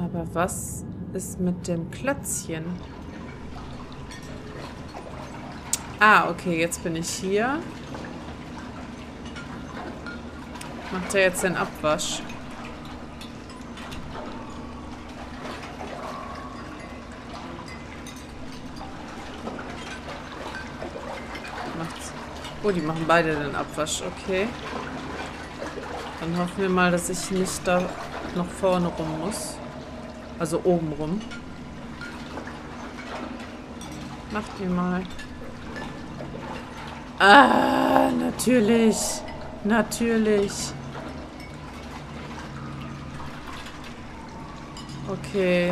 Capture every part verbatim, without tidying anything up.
Aber was ist mit dem Klötzchen? Ah, okay, jetzt bin ich hier. Macht er jetzt den Abwasch? Macht's. Oh, die machen beide den Abwasch, okay. Dann hoffen wir mal, dass ich nicht da noch vorne rum muss. Also oben rum. Macht ihr mal. Ah, natürlich. Natürlich. Okay.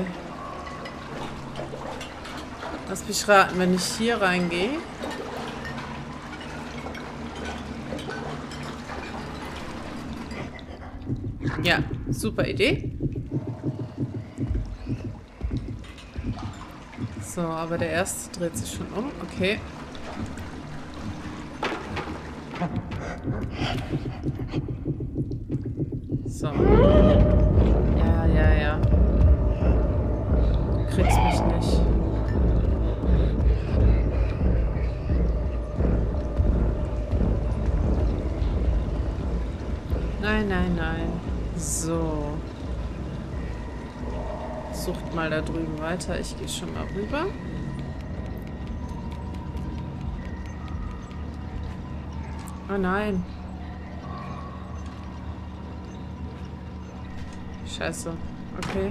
Lass mich raten, wenn ich hier reingehe. Ja, super Idee. So, aber der erste dreht sich schon um. Okay. So. Ja, ja, ja. Du kriegst mich nicht. Nein, nein, nein. So. Sucht mal da drüben weiter. Ich gehe schon mal rüber. Oh nein. Scheiße. Okay.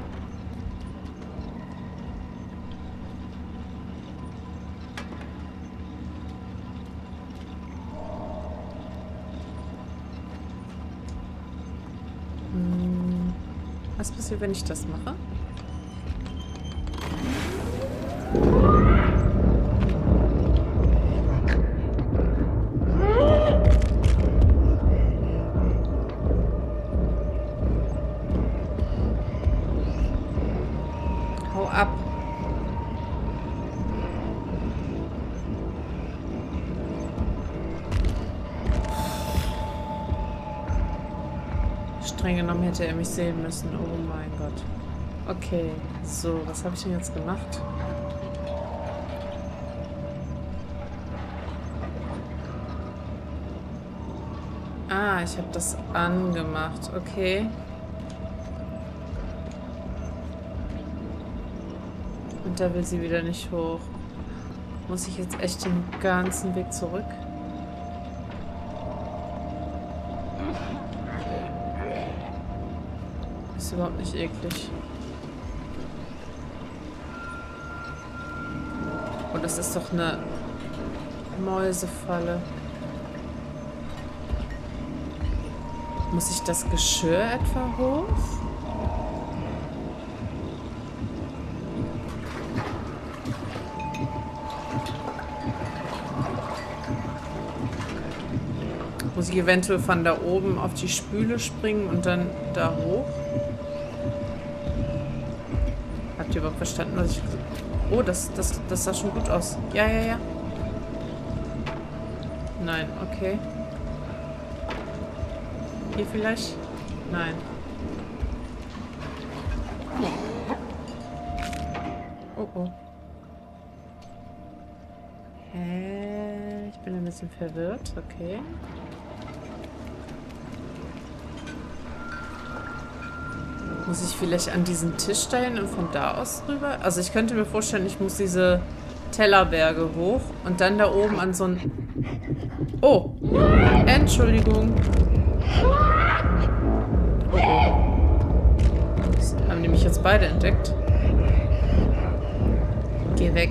Hm. Was passiert, wenn ich das mache? Hau ab. Streng genommen hätte er mich sehen müssen. Oh mein Gott. Okay. So, was habe ich denn jetzt gemacht? Ah, ich habe das angemacht. Okay. Und da will sie wieder nicht hoch. Muss ich jetzt echt den ganzen Weg zurück? Ist überhaupt nicht eklig. Oh, das ist doch eine Mäusefalle. Muss ich das Geschirr etwa hoch? Muss ich eventuell von da oben auf die Spüle springen und dann da hoch? Habt ihr überhaupt verstanden, was ich... Oh, das, das, das sah schon gut aus. Ja, ja, ja. Nein, okay. Hier vielleicht? Nein. Oh, oh. Hä? Ich bin ein bisschen verwirrt. Okay. Muss ich vielleicht an diesen Tisch dahin und von da aus rüber? Also ich könnte mir vorstellen, ich muss diese Tellerberge hoch und dann da oben an so ein... Oh! Entschuldigung. Oh, oh. Das haben die mich jetzt beide entdeckt. Geh weg.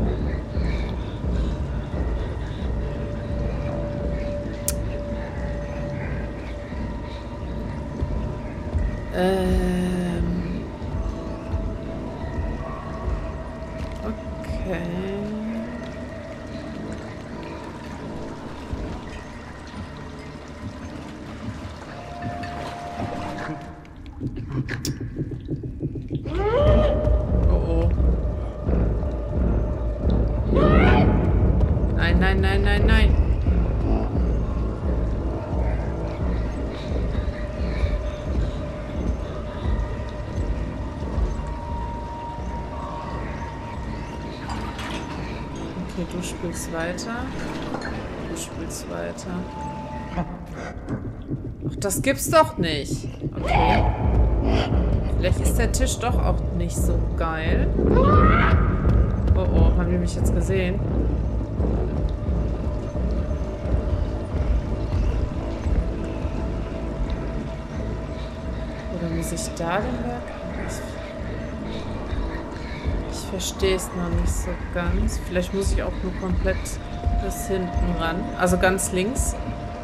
Ähm. Okay. Oh oh. Nein, nein, nein, nein, nein. Okay, du spielst weiter. Du spielst weiter. Ach, das gibt's doch nicht. Okay. Vielleicht ist der Tisch doch auch nicht so geil. Oh oh, haben die mich jetzt gesehen? Oder muss ich da den Berg? Ich, ich verstehe es noch nicht so ganz. Vielleicht muss ich auch nur komplett bis hinten ran. Also ganz links.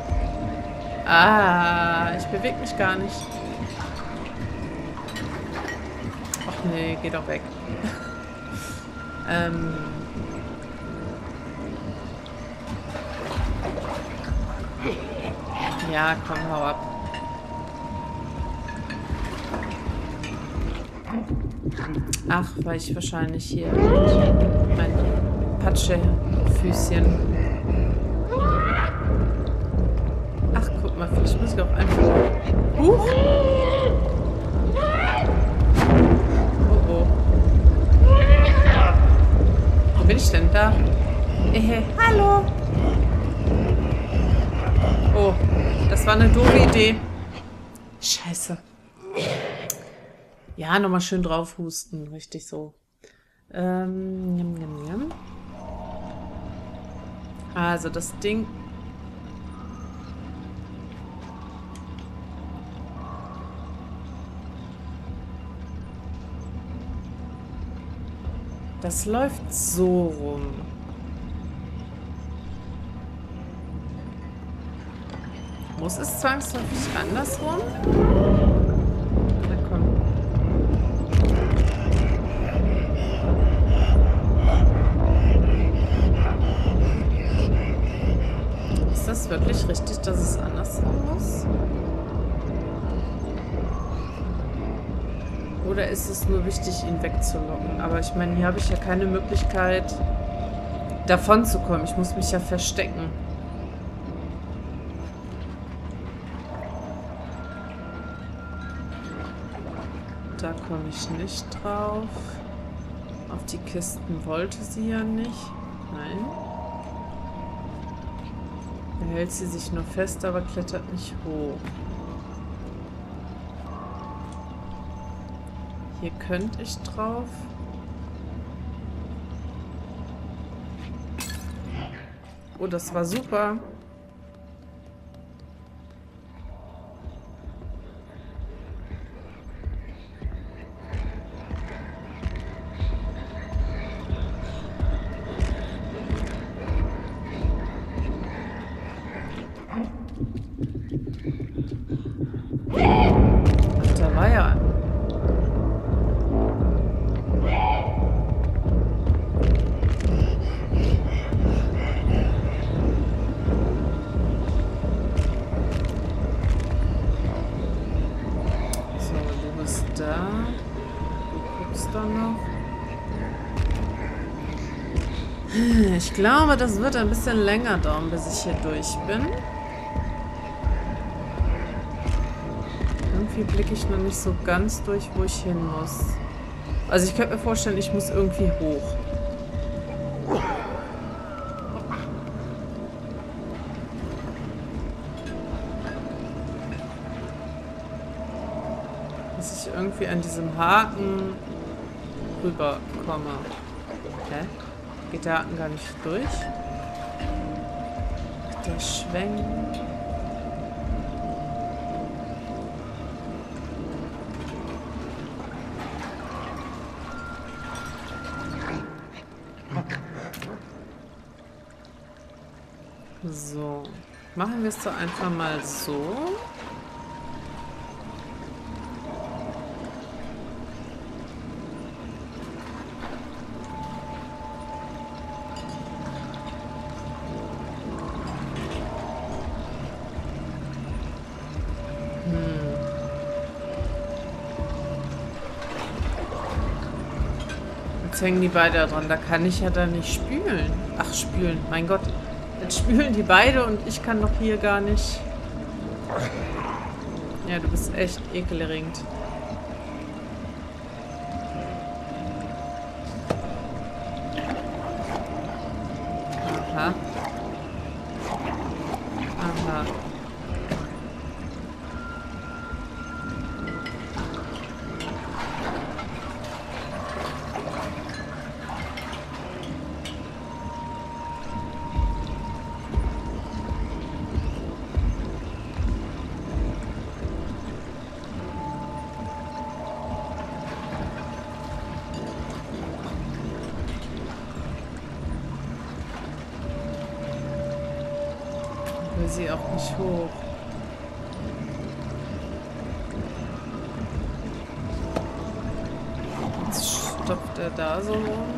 Ah, ich bewege mich gar nicht. Ach nee, geh doch weg. ähm... Ja, komm, hau ab. Ach, weil ich wahrscheinlich hier mein Patschefüßchen. Ach, guck mal, vielleicht muss ich auch einfach... Huch! Oh, oh. Wo bin ich denn? Da? Ehe, hallo! Oh, das war eine doofe Idee. Scheiße. Ja, nochmal schön drauf husten. Richtig so. Ähm, njam, njam, njam. Also das Ding... Das läuft so rum. Muss es zwangsläufig andersrum? Na komm. Ist das wirklich richtig, dass es andersrum muss? Oder ist es nur wichtig, ihn wegzulocken? Aber ich meine, hier habe ich ja keine Möglichkeit, davon zu kommen. Ich muss mich ja verstecken. Da komme ich nicht drauf. Auf die Kisten wollte sie ja nicht. Nein. Da hält sie sich nur fest, aber klettert nicht hoch. Hier könnte ich drauf. Oh, das war super. Ach, da war ja... Ich glaube, das wird ein bisschen länger dauern, bis ich hier durch bin. Irgendwie blicke ich noch nicht so ganz durch, wo ich hin muss. Also ich könnte mir vorstellen, ich muss irgendwie hoch. Dass ich irgendwie an diesem Haken rüberkomme. Hä? Geht der Haken gar nicht durch? Der Schwenk. So. Machen wir es doch einfach mal so. Jetzt hängen die beide da dran. Da kann ich ja dann nicht spülen. Ach, spülen. Mein Gott. Jetzt spülen die beide und ich kann doch hier gar nicht. Ja, du bist echt ekelerregend. will sie auch nicht hoch. Jetzt stopft er da so rum.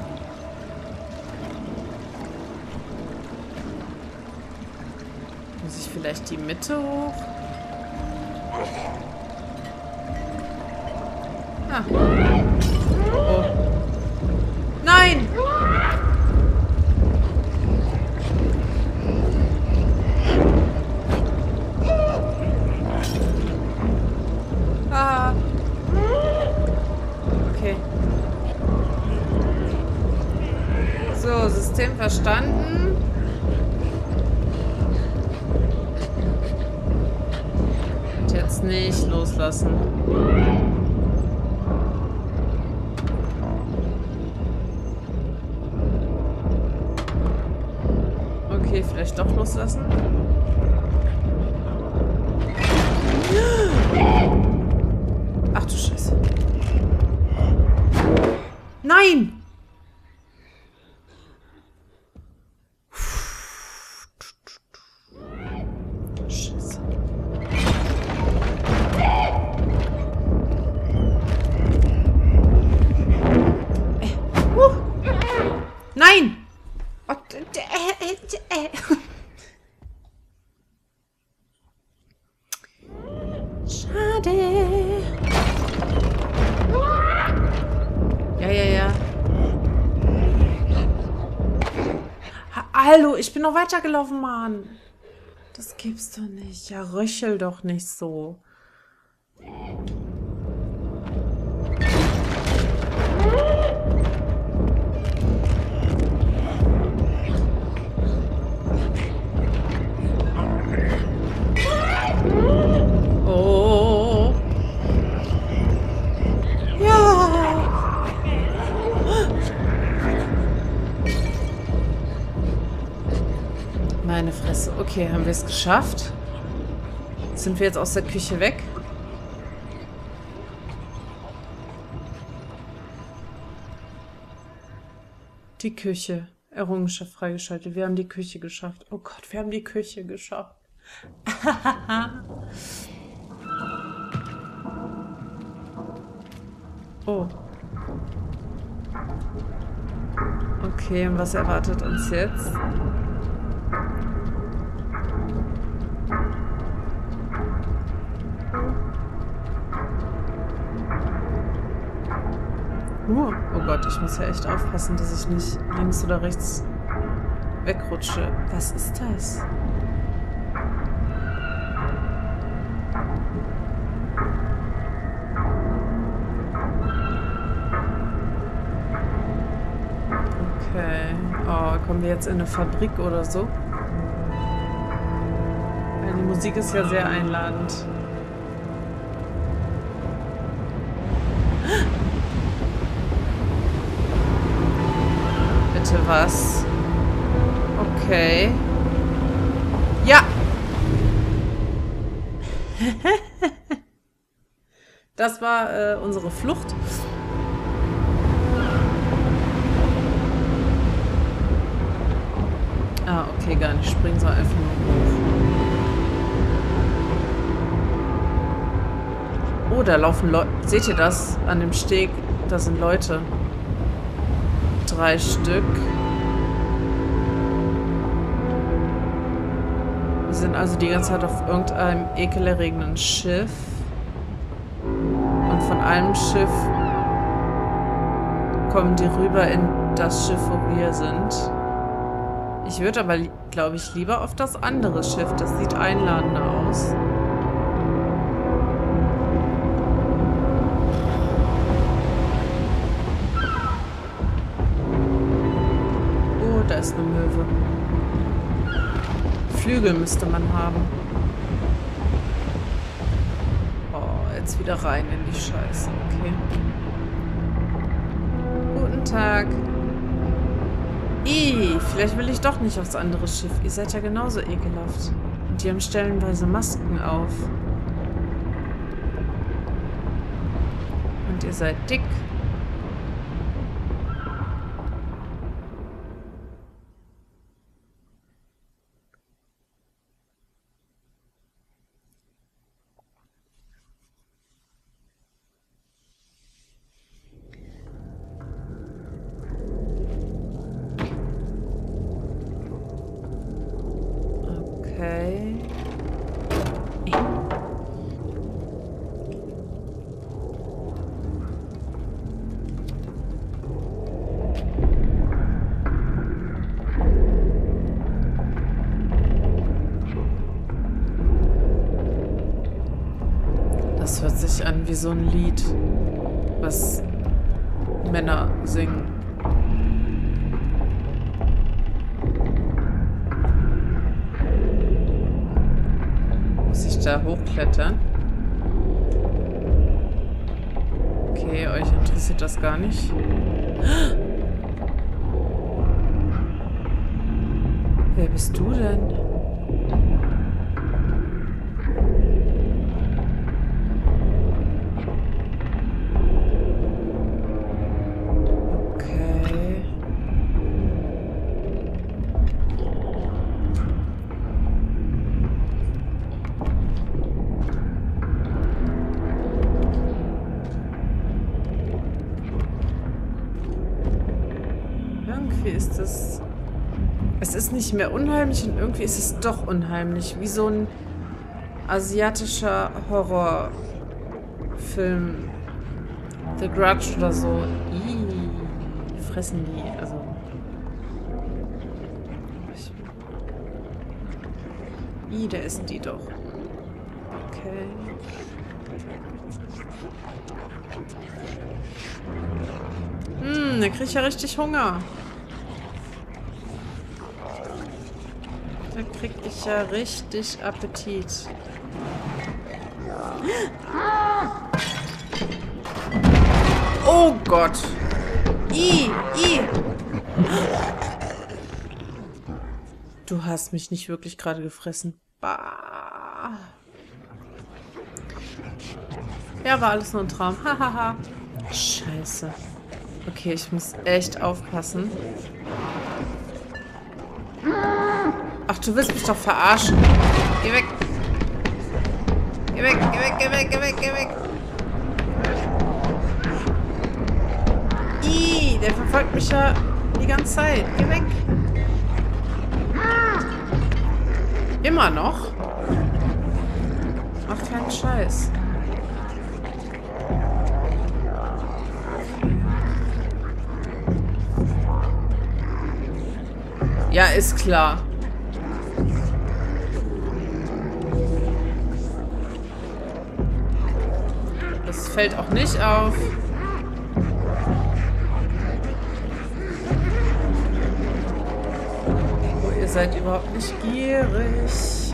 Muss ich vielleicht die Mitte hoch? Ah. Oh. Nein! Ah. Okay. So, System verstanden. Und jetzt nicht loslassen. Okay, vielleicht doch loslassen. Ach du Scheiße. Nein! Scheiße. Äh. Uh. Nein! Oh, äh, äh, äh. Schade. Ja, ja, ja. Ha, hallo, ich bin noch weitergelaufen, Mann. Das gibt's doch nicht. Ja, röchel doch nicht so. Oh. Ja. Meine Fresse. Okay, haben wir es geschafft? Sind wir jetzt aus der Küche weg? Die Küche. Errungenschaft freigeschaltet. Wir haben die Küche geschafft. Oh Gott, wir haben die Küche geschafft. Oh. Okay, und was erwartet uns jetzt? Uh, oh Gott, ich muss ja echt aufpassen, dass ich nicht links oder rechts wegrutsche. Was ist das? Okay. Oh, kommen wir jetzt in eine Fabrik oder so? Weil die Musik ist ja sehr einladend. Bitte was? Okay. Ja! Das war äh, unsere Flucht. Ah, okay, gar nicht springen, sondern einfach nur hoch. Oh, da laufen Leute. Seht ihr das? An dem Steg, da sind Leute. Drei Stück. Wir sind also die ganze Zeit auf irgendeinem ekelerregenden Schiff. Und von einem Schiff kommen die rüber in das Schiff, wo wir sind. Ich würde aber, glaube ich, lieber auf das andere Schiff. Das sieht einladender aus. Oh, da ist eine Möwe. Flügel müsste man haben. Oh, jetzt wieder rein in die Scheiße. Okay. Guten Tag. Ih, vielleicht will ich doch nicht aufs andere Schiff. Ihr seid ja genauso ekelhaft. Und die haben stellenweise Masken auf. Und ihr seid dick. an wie so ein Lied, was Männer singen. Muss ich da hochklettern? Okay, euch interessiert das gar nicht. Wer bist du denn? Okay. Irgendwie ist es... Es ist nicht mehr unheimlich und irgendwie ist es doch unheimlich. Wie so ein asiatischer Horrorfilm. The Grudge oder so. Ih, fressen die. Also. Ich, Ih, der essen die doch. Okay. Hm, der kriegt ja richtig Hunger. Da krieg ich ja richtig Appetit. Oh Gott. I, I. Du hast mich nicht wirklich gerade gefressen. Bah. Ja, war alles nur ein Traum. Hahaha. Scheiße. Okay, ich muss echt aufpassen. Ach, du willst mich doch verarschen. Geh weg. Geh weg, geh weg, geh weg, geh weg, geh weg. Ih, der verfolgt mich ja die ganze Zeit. Geh weg. Immer noch? Mach keinen Scheiß. Ja, ist klar. Das fällt auch nicht auf. Oh, ihr seid überhaupt nicht gierig.